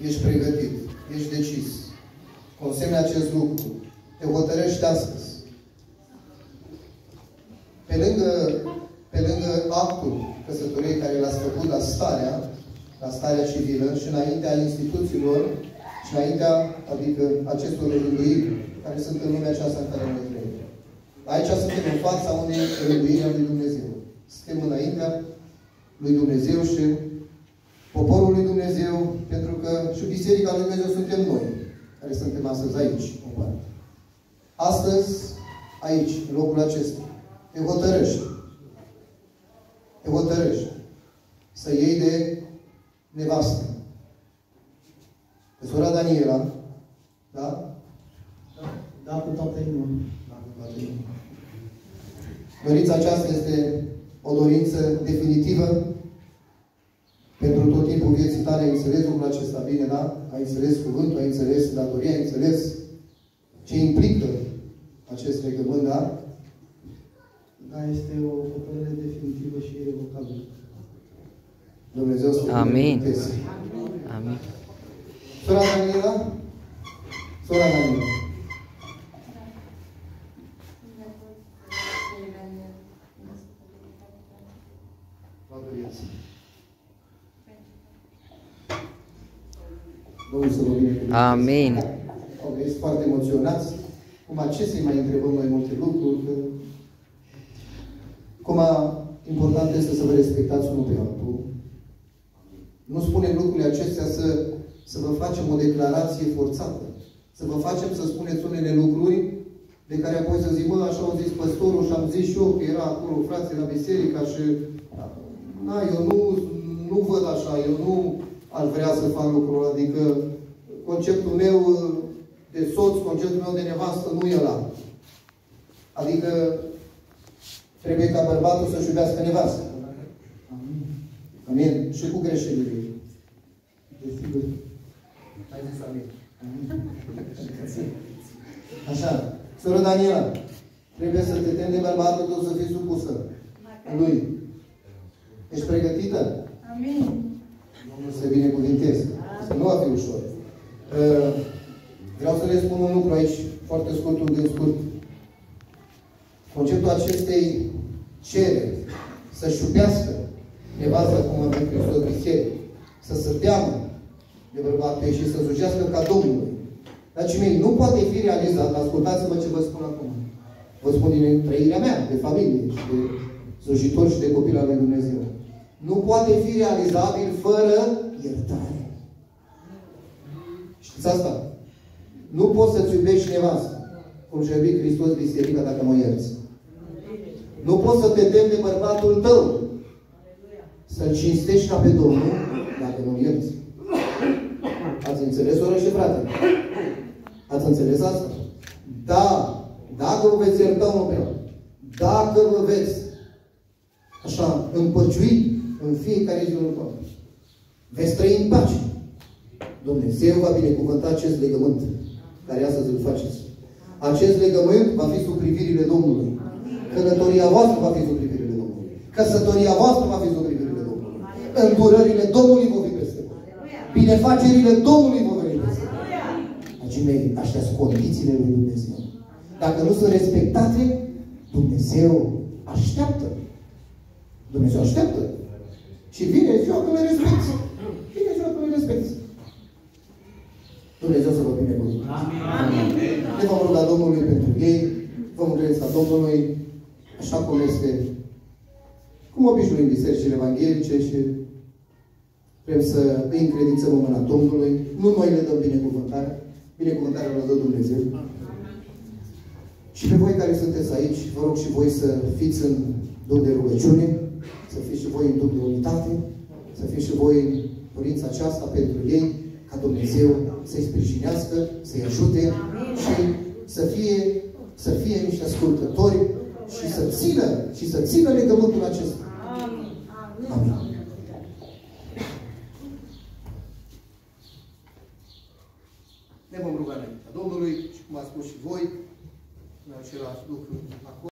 ești pregătit, ești decis, consemni acest lucru, te hotărăști astăzi. Pe lângă actul căsătoriei care l-ați făcut la starea civilă și înaintea instituțiilor și înaintea, adică acestor rânduiri care sunt în lumea aceasta în care noi trăim. Aici suntem în fața unei rânduiri a lui Dumnezeu. Suntem înaintea lui Dumnezeu și poporul lui Dumnezeu, pentru că și Biserica lui Dumnezeu suntem noi, care suntem astăzi aici, în parte. Astăzi, aici, în locul acesta, te hotărăști. Te hotărăști să iei de nevastă pe sora Daniela, da? Da, cu toată inima. Da, cu toată inima. Dorința aceasta este o dorință definitivă pentru tot timpul vieții tale. Ai înțeles lucrul acesta bine, da? Ai înțeles cuvântul, ai înțeles datoria, ai înțeles ce implică acest legământ, da? Da, este o hotărâre definitivă și irrevocabilă. Dumnezeu să Amin. Amin. Sora Daniela? Sora Daniela. Domnul să vă binecuvânteze. Amin. Ești foarte emoționați. Cum ce să-i mai întrebăm noi multe lucruri? Cum important este să vă respectați unul pe altul. Nu spunem lucrurile acestea să vă facem o declarație forțată. Să vă facem să spuneți unele lucruri de care apoi să zic, așa au zis păstorul și am zis și eu că era acolo frații la biserica și eu nu văd așa, eu nu aș vrea să fac lucrul. Adică conceptul meu de soț, conceptul meu de nevastă nu e ăla. Adică trebuie ca bărbatul să-și iubească nevastă. Amin. Amin. Și cu greșelile. Desigur. Hai zis amin. Așa. Sora Daniela, trebuie să te temi de bărbatul tău să fii supusă lui. Ești pregătită? Amin. Domnul să binecuvinteze. Să nu va fi ușor. Vreau să le spun un lucru aici, foarte scurt, un gând scurt. Conceptul acestei cereri să-și iubească nevasta cum a venit Hristos biserică, să se teamă de bărbatul ei și să slujească ca Domnului. Dragii mei, nu poate fi realizat, ascultați-mă ce vă spun acum. Vă spun din trăirea mea, de familie și de slujitori și de copil al lui Dumnezeu. Nu poate fi realizabil fără iertare. Știți asta? Nu poți să-ți iubești nevasta cum și-a iubit Hristos biserica dacă mă ierți. Nu poți să te temi de bărbatul tău să-l cinstești ca pe Domnul dacă nu-l ierți. Ați înțeles, soră și frate? Ați înțeles asta? Da, dacă vă veți ierta unul pe altul, dacă vă veți așa împăciui în fiecare zi unul pe altul, veți trăi în pace. Dumnezeu va binecuvânta acest legământ care astăzi îl faceți. Acest legământ va fi sub privirile Domnului. Călătoria voastră va fi sub privirile Domnului. Căsătoria voastră va fi sub privirile Domnului. Îndurările Domnului vor fi peste voi. Binefacerile Domnului vor veni peste voi. Dragii mei, astea sunt condițiile lui Dumnezeu. Dacă nu sunt respectate, Dumnezeu așteaptă. Dumnezeu așteaptă. Și vine ziua când le respecti. Vine ziua când le respecti. Dumnezeu să vă binecuvânteze. Amin. Ne vom ruga Domnului pentru ei. Vă mulțumesc la Domnului, așa cum este, cum obișnuim bisericile evanghelice și vrem să îi încredințăm în mâna Domnului. Nu noi le dăm binecuvântarea. Binecuvântarea o dă Dumnezeu. Și pe voi care sunteți aici, vă rog și voi să fiți în duh de rugăciune, să fiți și voi în duh de unitate, să fiți și voi în dorința aceasta pentru ei, ca Dumnezeu să-i sprijinească, să-i ajute și să fie niște ascultători și să țină legământul acesta. Amin. Ne vom ruga înaintea Domnului și cum a spus și voi, în același lucru acolo.